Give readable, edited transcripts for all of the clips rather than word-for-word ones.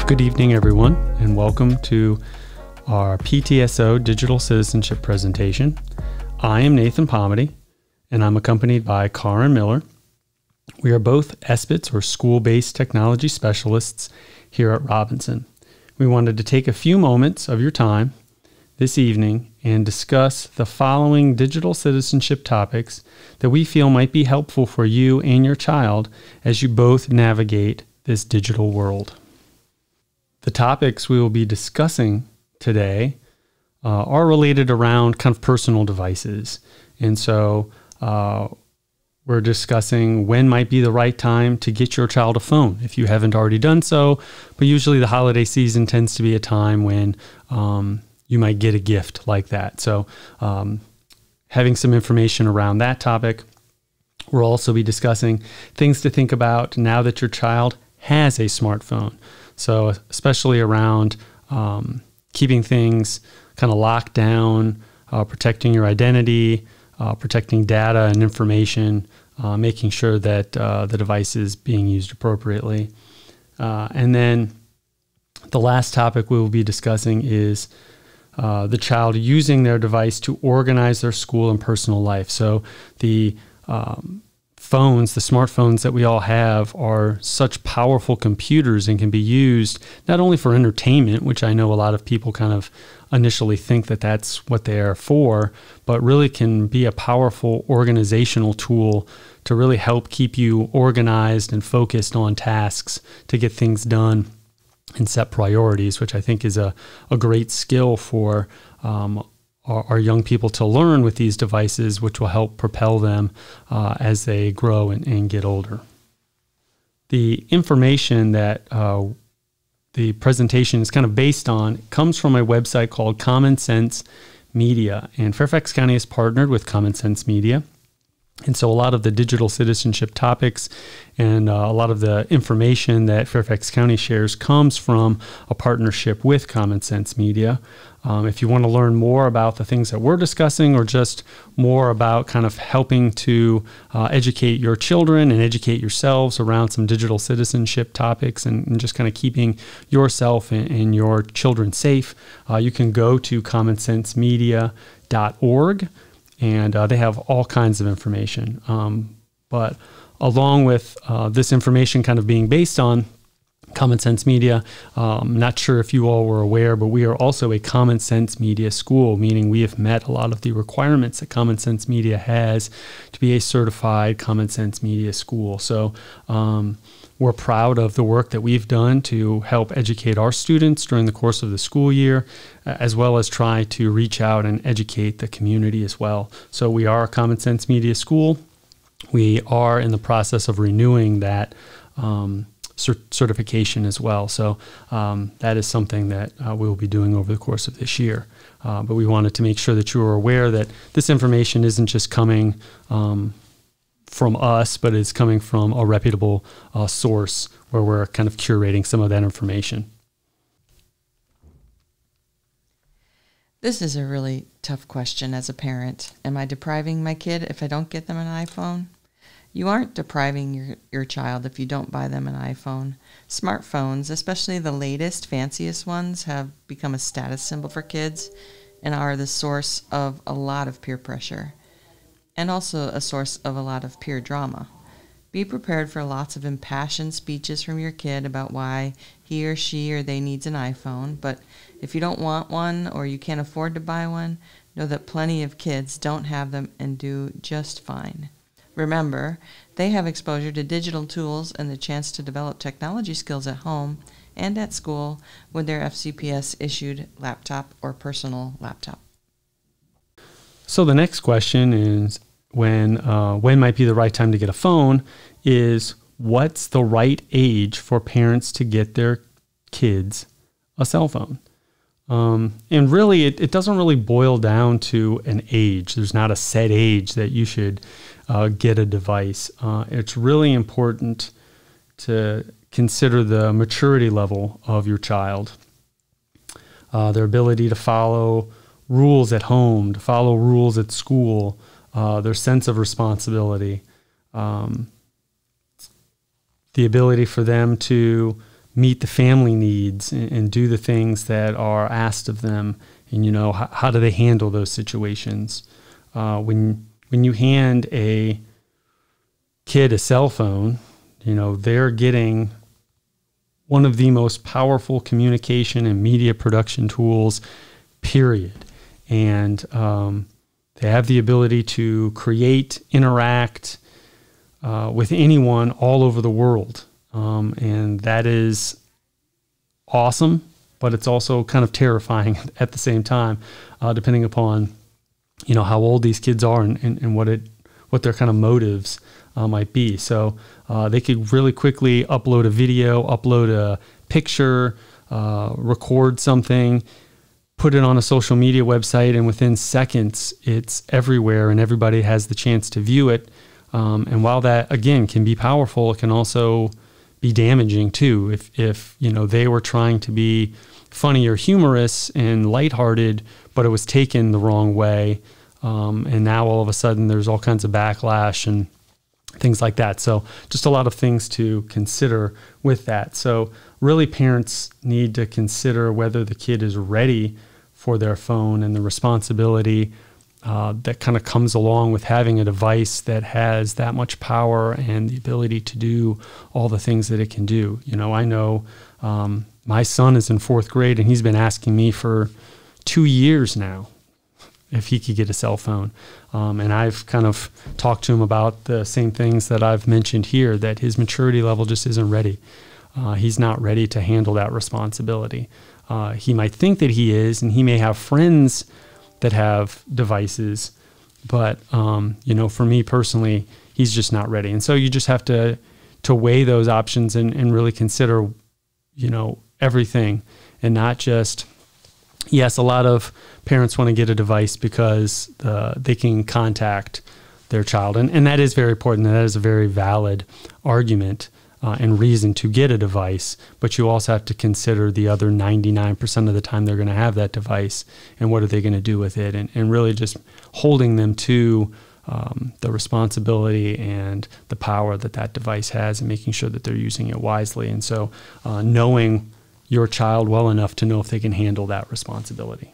Good evening, everyone, and welcome to our PTSO Digital Citizenship presentation. I am Nathan Pomedy, and I'm accompanied by Karin Miller. We are both SBITs, or School-Based Technology Specialists, here at Robinson. We wanted to take a few moments of your time this evening and discuss the following digital citizenship topics that we feel might be helpful for you and your child as you both navigate this digital world. The topics we will be discussing today are related around kind of personal devices. And so we're discussing when might be the right time to get your child a phone if you haven't already done so. But usually the holiday season tends to be a time when you might get a gift like that. So having some information around that topic. We'll also be discussing things to think about now that your child has a smartphone. So especially around keeping things kind of locked down, protecting your identity, protecting data and information, making sure that the device is being used appropriately. And then the last topic we will be discussing is the child using their device to organize their school and personal life. So the smartphones that we all have are such powerful computers and can be used not only for entertainment, which I know a lot of people kind of initially think that that's what they are for, but really can be a powerful organizational tool to really help keep you organized and focused on tasks to get things done and set priorities, which I think is a great skill for our young people to learn with these devices, which will help propel them as they grow and get older. The information that the presentation is kind of based on comes from a website called Common Sense Media, and Fairfax County has partnered with Common Sense Media. And so a lot of the digital citizenship topics and a lot of the information that Fairfax County shares comes from a partnership with Common Sense Media. If you want to learn more about the things that we're discussing or just more about kind of helping to educate your children and educate yourselves around some digital citizenship topics and just kind of keeping yourself and your children safe, you can go to commonsensemedia.org. And they have all kinds of information. But along with this information kind of being based on Common Sense Media, I'm not sure if you all were aware, but we are also a Common Sense Media school, meaning we have met a lot of the requirements that Common Sense Media has to be a certified Common Sense Media school. So we're proud of the work that we've done to help educate our students during the course of the school year, as well as try to reach out and educate the community as well. So we are a Common Sense Media school. We are in the process of renewing that certification as well. So that is something that we will be doing over the course of this year. But we wanted to make sure that you are aware that this information isn't just coming from us, but it's coming from a reputable source where we're kind of curating some of that information. This is a really tough question as a parent. Am I depriving my kid if I don't get them an iPhone? You aren't depriving your child if you don't buy them an iPhone. Smartphones, especially the latest, fanciest ones, have become a status symbol for kids and are the source of a lot of peer pressure, and also a source of a lot of peer drama. Be prepared for lots of impassioned speeches from your kid about why he or she or they needs an iPhone, but if you don't want one or you can't afford to buy one, know that plenty of kids don't have them and do just fine. Remember, they have exposure to digital tools and the chance to develop technology skills at home and at school with their FCPS-issued laptop or personal laptop. So the next question is, when might be the right time to get a phone, is what's the right age for parents to get their kids a cell phone? And really, it doesn't really boil down to an age. There's not a set age that you should get a device. It's really important to consider the maturity level of your child, their ability to follow rules at home, to follow rules at school, their sense of responsibility, the ability for them to meet the family needs and do the things that are asked of them. And, how do they handle those situations? When you hand a kid a cell phone, they're getting one of the most powerful communication and media production tools, period. And they have the ability to create, interact with anyone all over the world. And that is awesome, but it's also kind of terrifying at the same time, depending upon, how old these kids are and what their kind of motives might be. So they could really quickly upload a video, upload a picture, record something, put it on a social media website, and within seconds, it's everywhere and everybody has the chance to view it. And while that, again, can be powerful, it can also be damaging too. If they were trying to be funny or humorous and lighthearted, but it was taken the wrong way. And now all of a sudden there's all kinds of backlash and things like that. So just a lot of things to consider with that. So really parents need to consider whether the kid is ready for their phone and the responsibility that kind of comes along with having a device that has that much power and the ability to do all the things that it can do. I know my son is in 4th grade and he's been asking me for 2 years now if he could get a cell phone. And I've kind of talked to him about the same things that I've mentioned here, that his maturity level just isn't ready. He's not ready to handle that responsibility. He might think that he is, and he may have friends that have devices, but for me personally, he's just not ready. And so you just have to weigh those options and really consider, everything, and not just, yes, a lot of parents want to get a device because they can contact their child, and that is very important. That is a very valid argument and reason to get a device, but you also have to consider the other 99% of the time they're going to have that device, and what are they going to do with it, and really just holding them to the responsibility and the power that device has, and making sure that they're using it wisely. And so knowing your child well enough to know if they can handle that responsibility.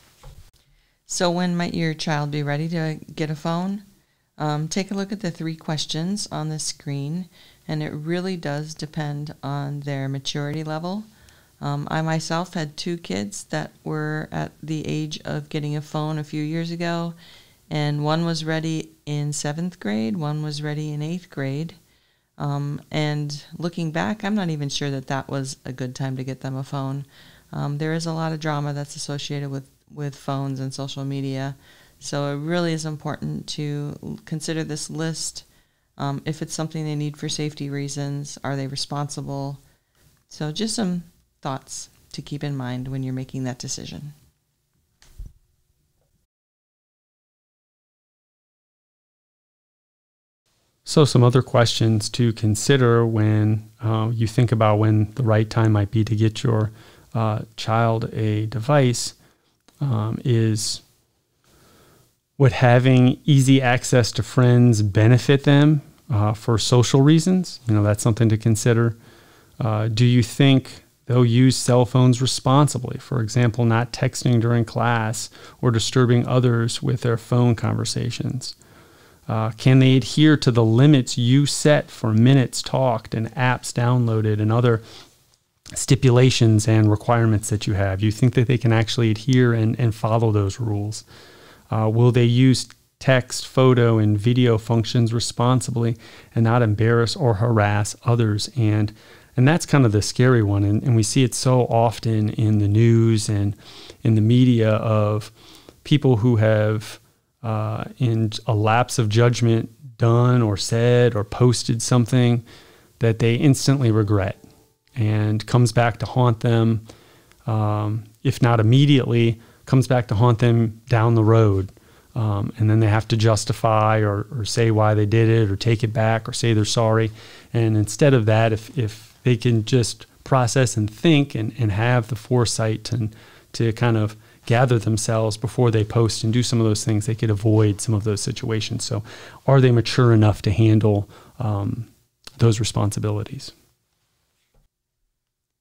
So when might your child be ready to get a phone? Take a look at the 3 questions on the screen, and it really does depend on their maturity level. I myself had 2 kids that were at the age of getting a phone a few years ago, and one was ready in 7th grade, one was ready in 8th grade. And looking back, I'm not even sure that was a good time to get them a phone. There is a lot of drama that's associated with phones and social media. So it really is important to consider this list. If it's something they need for safety reasons, are they responsible? So just some thoughts to keep in mind when you're making that decision. So some other questions to consider when you think about when the right time might be to get your child a device is, would having easy access to friends benefit them for social reasons? That's something to consider. Do you think they'll use cell phones responsibly? For example, not texting during class or disturbing others with their phone conversations. Can they adhere to the limits you set for minutes talked and apps downloaded and other stipulations and requirements that you have? You think that they can actually adhere and follow those rules? Will they use text, photo, and video functions responsibly and not embarrass or harass others? And that's kind of the scary one. And we see it so often in the news and in the media of people who have, in a lapse of judgment, done or said or posted something that they instantly regret and comes back to haunt them, if not immediately, comes back to haunt them down the road. And then they have to justify or say why they did it or take it back or say they're sorry. And instead of that, if they can just process and think and have the foresight to kind of gather themselves before they post and do some of those things, they could avoid some of those situations. So are they mature enough to handle those responsibilities?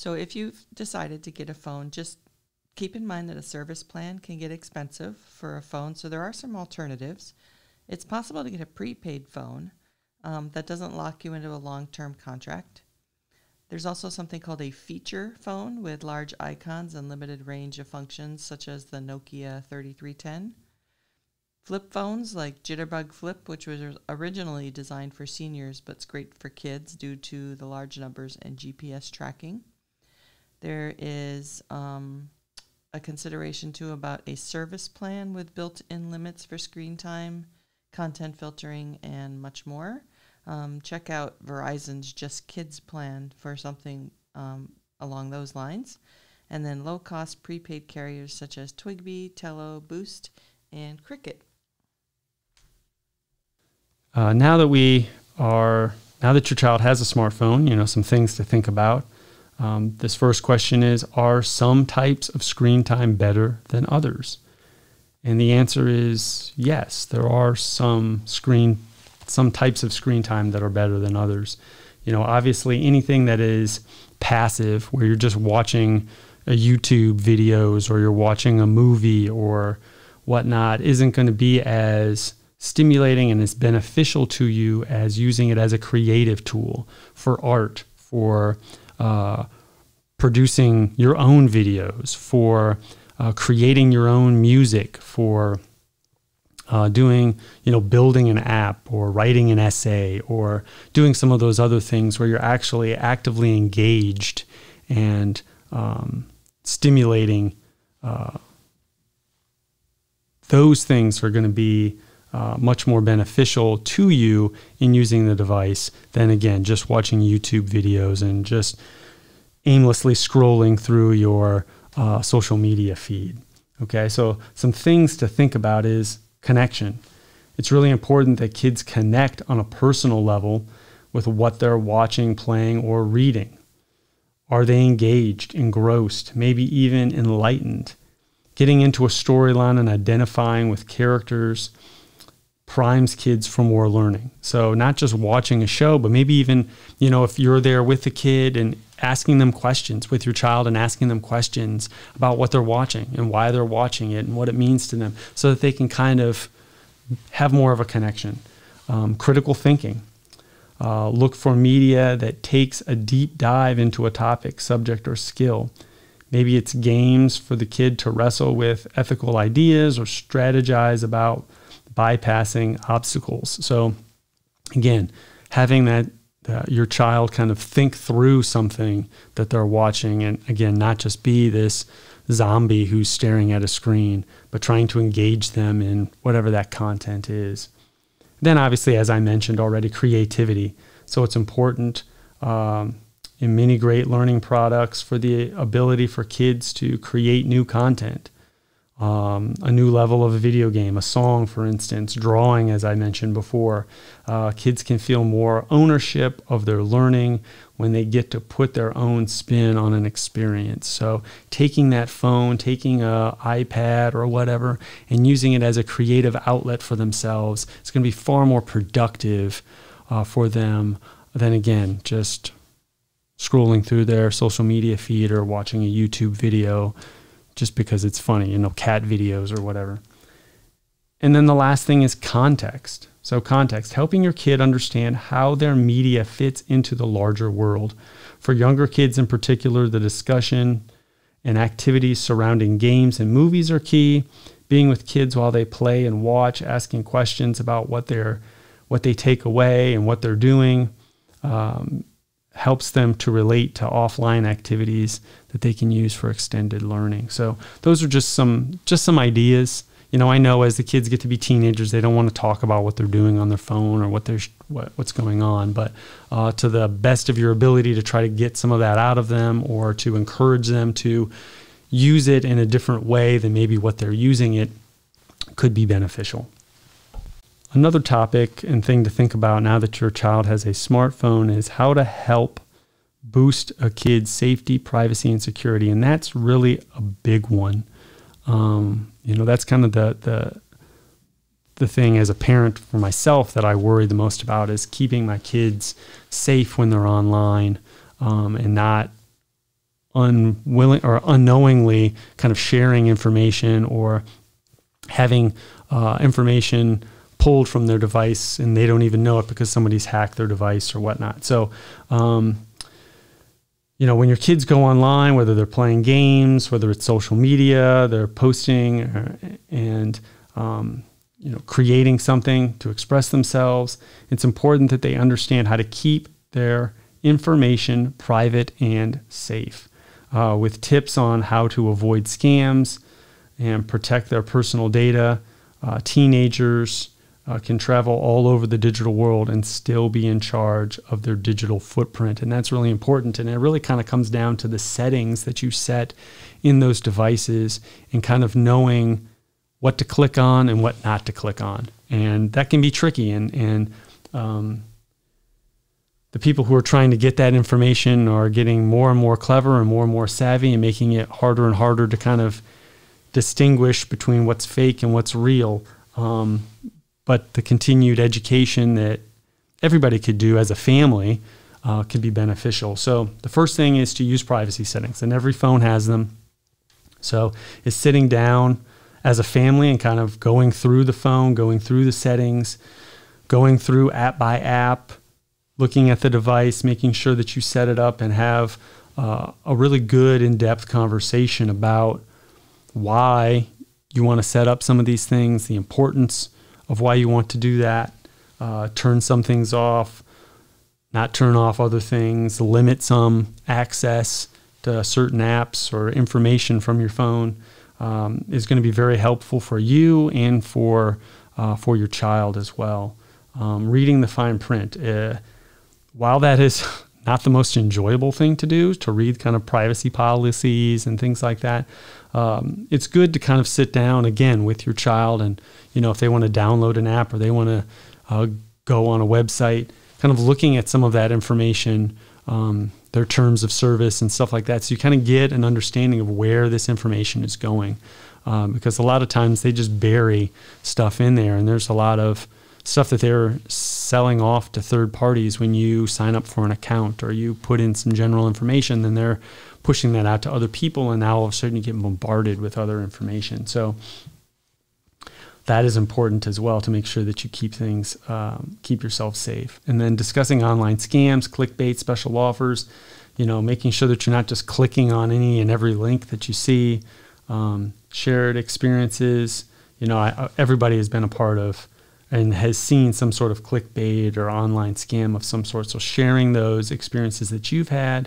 So if you've decided to get a phone, just keep in mind that a service plan can get expensive for a phone, so there are some alternatives. It's possible to get a prepaid phone that doesn't lock you into a long-term contract. There's also something called a feature phone with large icons and limited range of functions, such as the Nokia 3310. Flip phones like Jitterbug Flip, which was originally designed for seniors but it's great for kids due to the large numbers and GPS tracking. There is a consideration too about a service plan with built-in limits for screen time, content filtering, and much more. Check out Verizon's Just Kids plan for something along those lines. And then low-cost prepaid carriers such as Twigbee, Tello, Boost, and Cricket. Now that your child has a smartphone, some things to think about. This first question is, are some types of screen time better than others? And the answer is yes, there are some types of screen time that are better than others. Obviously anything that is passive, where you're just watching a YouTube videos or you're watching a movie or whatnot, isn't going to be as stimulating and as beneficial to you as using it as a creative tool for art, for producing your own videos, for creating your own music, for doing, building an app or writing an essay or doing some of those other things where you're actually actively engaged and stimulating. Those things are going to be much more beneficial to you in using the device than, again, just watching YouTube videos and just aimlessly scrolling through your social media feed. Okay, so some things to think about is connection. It's really important that kids connect on a personal level with what they're watching, playing, or reading. Are they engaged, engrossed, maybe even enlightened? Getting into a storyline and identifying with characters primes kids for more learning. So not just watching a show, but maybe even, if you're there with the kid and asking them questions with your child and asking them questions about what they're watching and why they're watching it and what it means to them so that they can kind of have more of a connection. Critical thinking. Look for media that takes a deep dive into a topic, subject, or skill. Maybe it's games for the kid to wrestle with ethical ideas or strategize about bypassing obstacles. So again, having your child kind of think through something that they're watching, and again, not just be this zombie who's staring at a screen, but trying to engage them in whatever that content is. Then obviously, as I mentioned already, creativity. So it's important in many great learning products for the ability for kids to create new content. A new level of a video game, a song, for instance, drawing, as I mentioned before. Kids can feel more ownership of their learning when they get to put their own spin on an experience. So taking that phone, taking an iPad or whatever, and using it as a creative outlet for themselves, it's going to be far more productive for them than, again, just scrolling through their social media feed or watching a YouTube video just because it's funny, cat videos or whatever. And then the last thing is context. So context, helping your kid understand how their media fits into the larger world. For younger kids in particular, the discussion and activities surrounding games and movies are key. Being with kids while they play and watch, asking questions about what they take away and what they're doing, helps them to relate to offline activities that they can use for extended learning. So those are just some ideas. I know as the kids get to be teenagers, they don't want to talk about what they're doing on their phone or what's going on. But to the best of your ability to try to get some of that out of them or to encourage them to use it in a different way than maybe what they're using it could be beneficial. Another topic and thing to think about now that your child has a smartphone is how to help boost a kid's safety, privacy, and security. And that's really a big one. That's kind of the thing as a parent for myself that I worry the most about is keeping my kids safe when they're online and not unwilling or unknowingly kind of sharing information or having information pulled from their device and they don't even know it because somebody's hacked their device or whatnot. So, when your kids go online, whether they're playing games, whether it's social media, they're posting and creating something to express themselves, it's important that they understand how to keep their information private and safe, with tips on how to avoid scams and protect their personal data. Teenagers can travel all over the digital world and still be in charge of their digital footprint. And that's really important. And it really kind of comes down to the settings that you set in those devices and kind of knowing what to click on and what not to click on. And that can be tricky. And the people who are trying to get that information are getting more and more clever and more savvy and making it harder and harder to kind of distinguish between what's fake and what's real. But the continued education that everybody could do as a family could be beneficial. So the first thing is to use privacy settings, and every phone has them. So it's sitting down as a family and kind of going through the phone, going through the settings, going through app by app, looking at the device, making sure that you set it up and have a really good in-depth conversation about why you want to set up some of these things, the importance of why you want to do that, turn some things off, not turn off other things, limit some access to certain apps or information from your phone, is going to be very helpful for you and for your child as well. Reading the fine print. While that is not the most enjoyable thing to do, to read kind of privacy policies and things like that, it's good to kind of sit down again with your child and, if they want to download an app or they want to go on a website, kind of looking at some of that information, their terms of service and stuff like that. So you kind of get an understanding of where this information is going, because a lot of times they just bury stuff in there, and there's a lot of stuff that they're selling off to third parties when you sign up for an account or you put in some general information, then they're pushing that out to other people, and now all of a sudden you get bombarded with other information. So that is important as well, to make sure that you keep yourself safe. And then discussing online scams, clickbait, special offers, making sure that you're not just clicking on any and every link that you see, shared experiences. Everybody has been a part of and has seen some sort of clickbait or online scam of some sort. So sharing those experiences that you've had,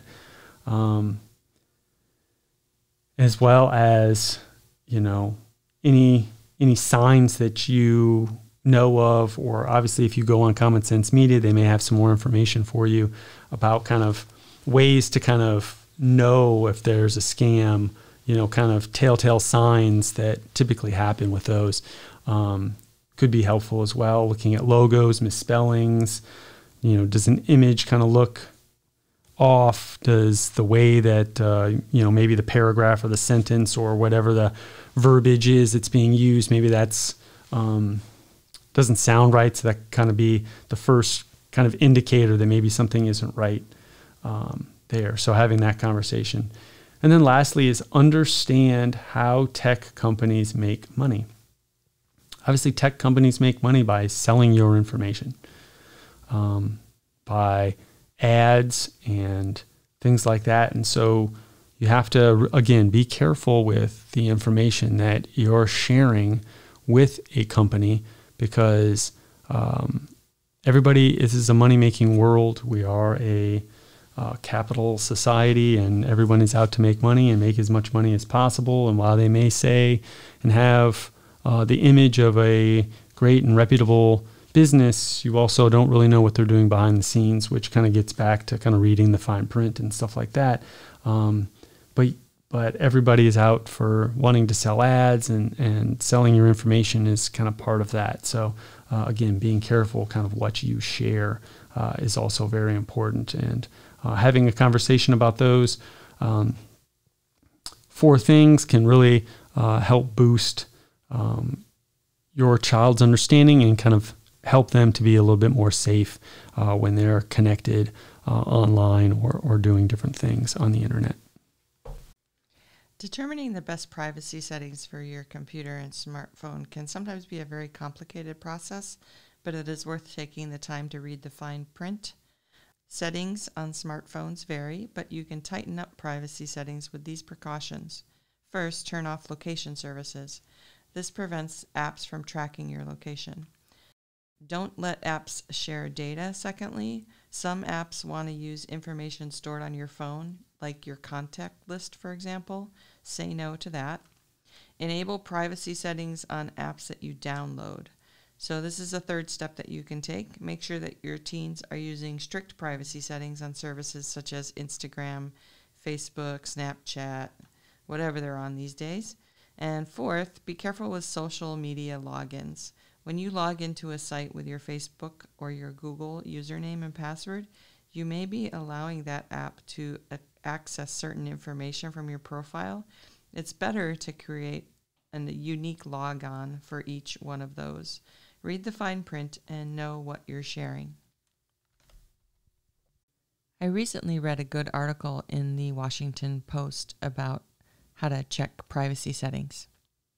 as well as, any signs that you know of, or obviously if you go on Common Sense Media, they may have some more information for you about kind of ways to kind of know if there's a scam, kind of telltale signs that typically happen with those. Could be helpful as well. Looking at logos, misspellings, does an image kind of look off? Does the way that, maybe the paragraph or the sentence or whatever the verbiage is that's being used, maybe that's doesn't sound right. So that kind of be the first kind of indicator that maybe something isn't right there. So having that conversation. And then lastly is understand how tech companies make money. Obviously, tech companies make money by selling your information, by ads and things like that. And so you have to, again, be careful with the information that you're sharing with a company, because this is a money-making world. We are a capital society, and everyone is out to make money and make as much money as possible. And while they may say and have the image of a great and reputable business, you also don't really know what they're doing behind the scenes, which kind of gets back to kind of reading the fine print and stuff like that. But everybody is out for wanting to sell ads, and selling your information is kind of part of that. So again, being careful kind of what you share is also very important. And having a conversation about those 4 things can really help boost your child's understanding and kind of help them to be a little bit more safe when they're connected online or doing different things on the internet. Determining the best privacy settings for your computer and smartphone can sometimes be a very complicated process, but it is worth taking the time to read the fine print. Settings on smartphones vary, but you can tighten up privacy settings with these precautions. First, turn off location services. This prevents apps from tracking your location. Don't let apps share data. Secondly, some apps want to use information stored on your phone, like your contact list, for example. Say no to that. Enable privacy settings on apps that you download. So this is a third step that you can take. Make sure that your teens are using strict privacy settings on services such as Instagram, Facebook, Snapchat, whatever they're on these days. And fourth, be careful with social media logins. When you log into a site with your Facebook or your Google username and password, you may be allowing that app to access certain information from your profile. It's better to create a unique logon for each one of those. Read the fine print and know what you're sharing. I recently read a good article in the Washington Post about how to check privacy settings.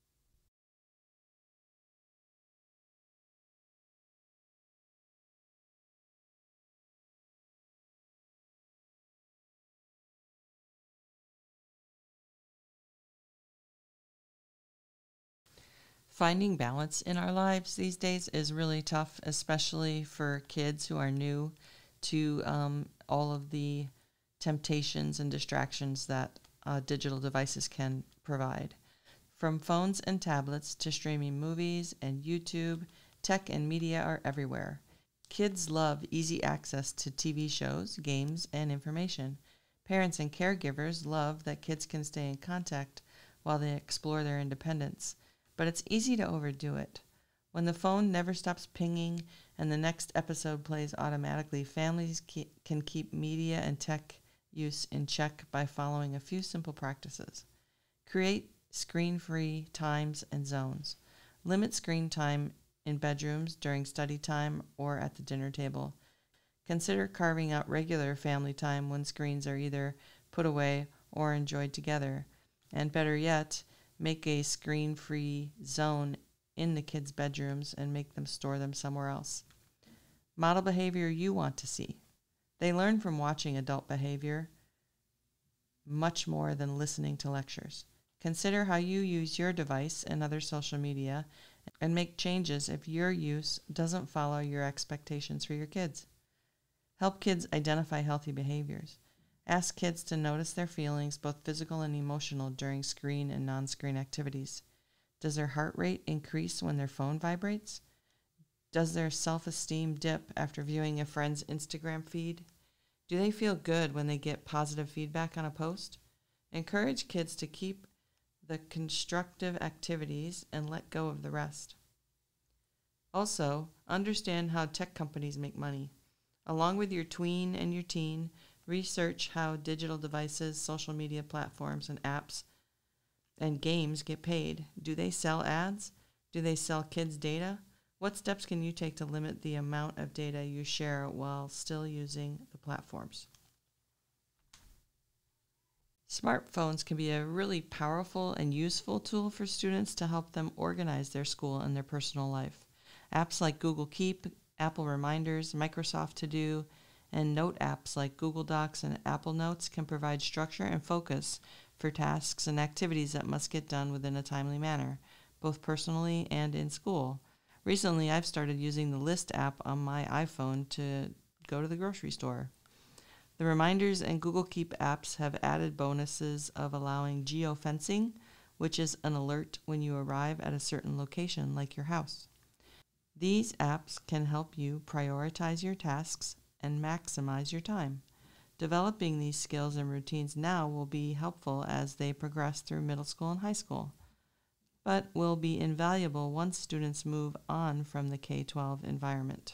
Finding balance in our lives these days is really tough, especially for kids who are new to all of the temptations and distractions that digital devices can provide. From phones and tablets to streaming movies and YouTube, tech and media are everywhere. Kids love easy access to TV shows, games, and information. Parents and caregivers love that kids can stay in contact while they explore their independence. But it's easy to overdo it. When the phone never stops pinging and the next episode plays automatically, families can keep media and tech use in check by following a few simple practices. Create screen-free times and zones. Limit screen time in bedrooms during study time or at the dinner table. Consider carving out regular family time when screens are either put away or enjoyed together. And better yet, make a screen-free zone in the kids' bedrooms and make them store them somewhere else. Model behavior you want to see. They learn from watching adult behavior much more than listening to lectures. Consider how you use your device and other social media and make changes if your use doesn't follow your expectations for your kids. Help kids identify healthy behaviors. Ask kids to notice their feelings, both physical and emotional, during screen and non-screen activities. Does their heart rate increase when their phone vibrates? Does their self-esteem dip after viewing a friend's Instagram feed? Do they feel good when they get positive feedback on a post? Encourage kids to keep the constructive activities and let go of the rest. Also, understand how tech companies make money. Along with your tween and your teen, research how digital devices, social media platforms, and apps and games get paid. Do they sell ads? Do they sell kids' data? What steps can you take to limit the amount of data you share while still using the platforms? Smartphones can be a really powerful and useful tool for students to help them organize their school and their personal life. Apps like Google Keep, Apple Reminders, Microsoft To Do, and note apps like Google Docs and Apple Notes can provide structure and focus for tasks and activities that must get done within a timely manner, both personally and in school. Recently, I've started using the List app on my iPhone to go to the grocery store. The Reminders and Google Keep apps have added bonuses of allowing geofencing, which is an alert when you arrive at a certain location, like your house. These apps can help you prioritize your tasks and maximize your time. Developing these skills and routines now will be helpful as they progress through middle school and high school, but will be invaluable once students move on from the K-12 environment.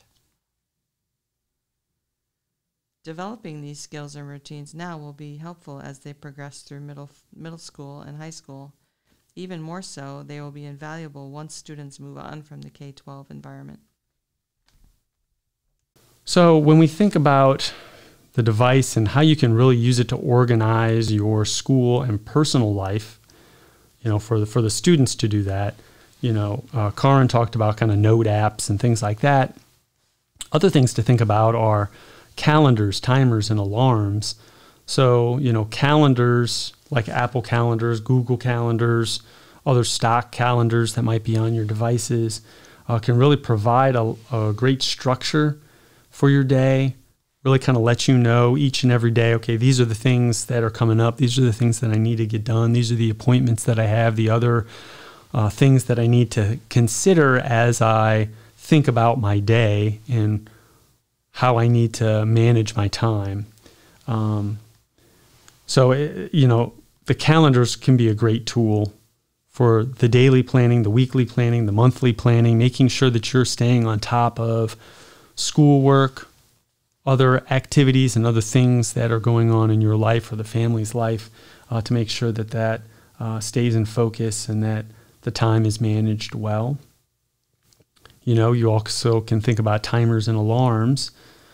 Developing these skills and routines now will be helpful as they progress through middle school and high school. Even more so, they will be invaluable once students move on from the K-12 environment. So when we think about the device and how you can really use it to organize your school and personal life, for the students to do that. Karin talked about kind of note apps and things like that. Other things to think about are calendars, timers, and alarms. So, calendars like Apple calendars, Google calendars, other stock calendars that might be on your devices can really provide a great structure for your day, really kind of let you know each and every day, okay, these are the things that are coming up. These are the things that I need to get done. These are the appointments that I have, the other things that I need to consider as I think about my day and how I need to manage my time. The calendars can be a great tool for the daily planning, the weekly planning, the monthly planning, making sure that you're staying on top of schoolwork, other activities and other things that are going on in your life or the family's life to make sure that stays in focus and that the time is managed well. You also can think about timers and alarms.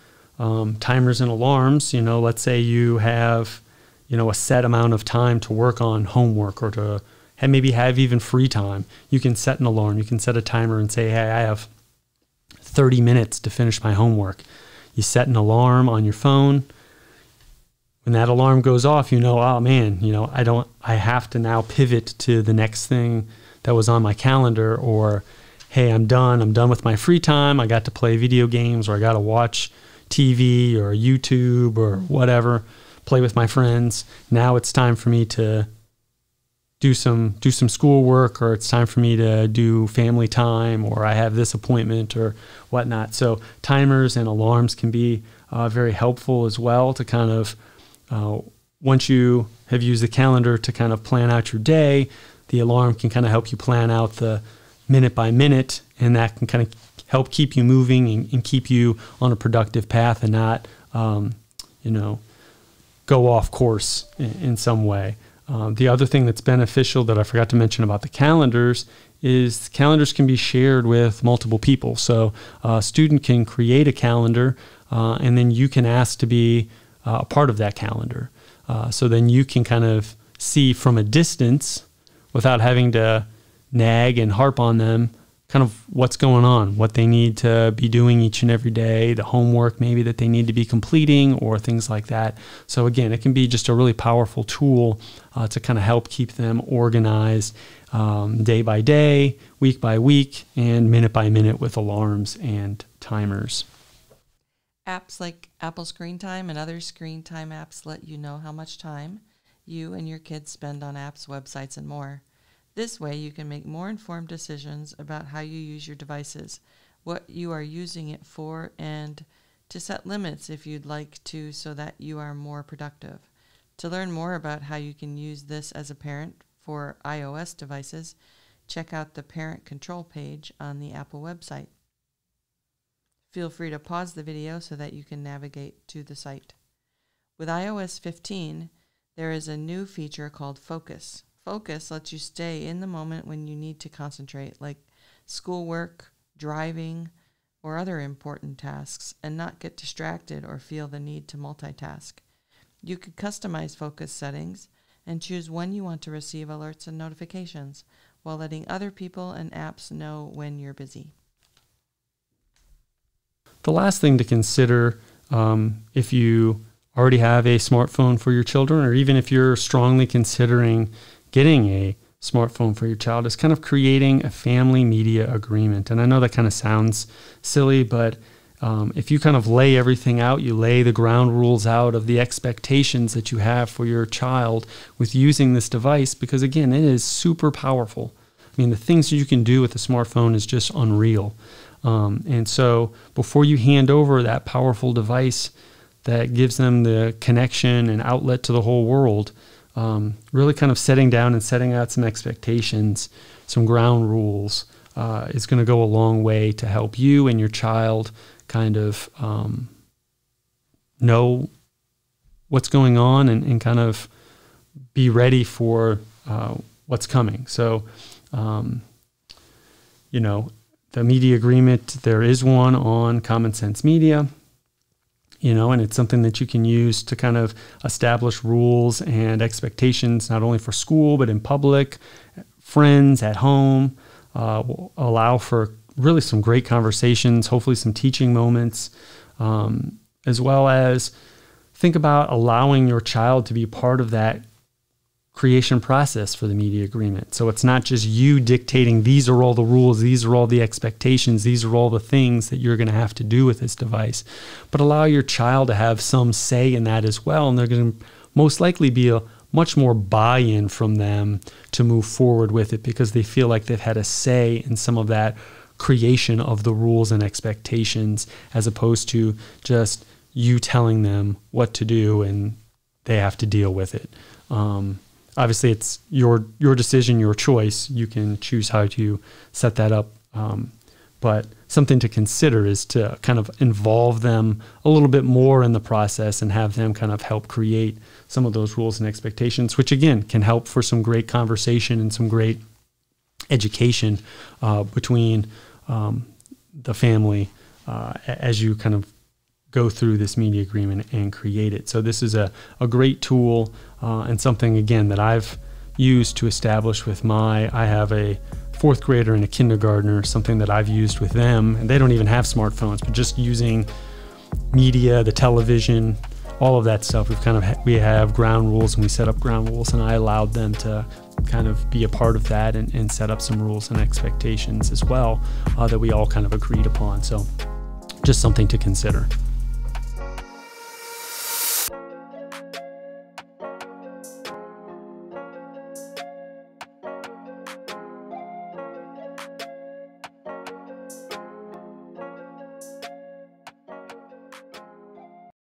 Let's say you have, a set amount of time to work on homework or to maybe have even free time. You can set an alarm. You can set a timer and say, hey, I have 30 minutes to finish my homework. You set an alarm on your phone. When that alarm goes off, oh man, I have to now pivot to the next thing that was on my calendar, or hey, I'm done with my free time. I got to play video games, or I got to watch TV or YouTube or whatever, play with my friends. Now it's time for me to do some schoolwork, or it's time for me to do family time, or I have this appointment or whatnot. So timers and alarms can be very helpful as well to kind of, once you have used the calendar to kind of plan out your day, the alarm can kind of help you plan out the minute by minute, and that can kind of help keep you moving and keep you on a productive path and not, go off course in some way. The other thing that's beneficial that I forgot to mention about the calendars is calendars can be shared with multiple people. So a student can create a calendar and then you can ask to be a part of that calendar. So then you can kind of see from a distance without having to nag and harp on them kind of what's going on, what they need to be doing each and every day, the homework maybe that they need to be completing or things like that. So again, it can be just a really powerful tool to kind of help keep them organized day by day, week by week, and minute by minute with alarms and timers. Apps like Apple Screen Time and other screen time apps let you know how much time you and your kids spend on apps, websites, and more. This way, you can make more informed decisions about how you use your devices, what you are using it for, and to set limits if you'd like to so that you are more productive. To learn more about how you can use this as a parent for iOS devices, check out the Parent Control page on the Apple website. Feel free to pause the video so that you can navigate to the site. With iOS 15, there is a new feature called Focus. Focus lets you stay in the moment when you need to concentrate, like schoolwork, driving, or other important tasks, and not get distracted or feel the need to multitask. You could customize focus settings and choose when you want to receive alerts and notifications, while letting other people and apps know when you're busy. The last thing to consider, if you already have a smartphone for your children, or even if you're strongly considering getting a smartphone for your child, is kind of creating a family media agreement. And I know that kind of sounds silly, but if you kind of lay everything out, you lay the ground rules out of the expectations that you have for your child with using this device, because again, it is super powerful. I mean, the things that you can do with a smartphone is just unreal. And so before you hand over that powerful device that gives them the connection and outlet to the whole world, really kind of setting down and setting out some expectations, some ground rules, is going to go a long way to help you and your child kind of know what's going on and kind of be ready for what's coming. So, the media agreement, there is one on Common Sense Media. And it's something that you can use to kind of establish rules and expectations, not only for school, but in public, friends, at home. Will allow for really some great conversations, hopefully some teaching moments, as well as think about allowing your child to be part of that creation process for the media agreement. So it's not just you dictating, these are all the rules, these are all the expectations, these are all the things that you're going to have to do with this device, but allow your child to have some say in that as well. And they're going to most likely be a much more buy-in from them to move forward with it, because they feel like they've had a say in some of that creation of the rules and expectations, as opposed to just you telling them what to do and they have to deal with it. Obviously, it's your decision, your choice. You can choose how to set that up. But something to consider is to kind of involve them a little bit more in the process and have them kind of help create some of those rules and expectations, which again can help for some great conversation and some great education between the family as you kind of go through this media agreement and create it. So this is a great tool and something, again, that I've used to establish with I have a 4th grader and a kindergartner, something that I've used with them, and they don't even have smartphones, but just using media, the television, all of that stuff. We have ground rules, and we set up ground rules, and I allowed them to kind of be a part of that and set up some rules and expectations as well that we all kind of agreed upon. So just something to consider.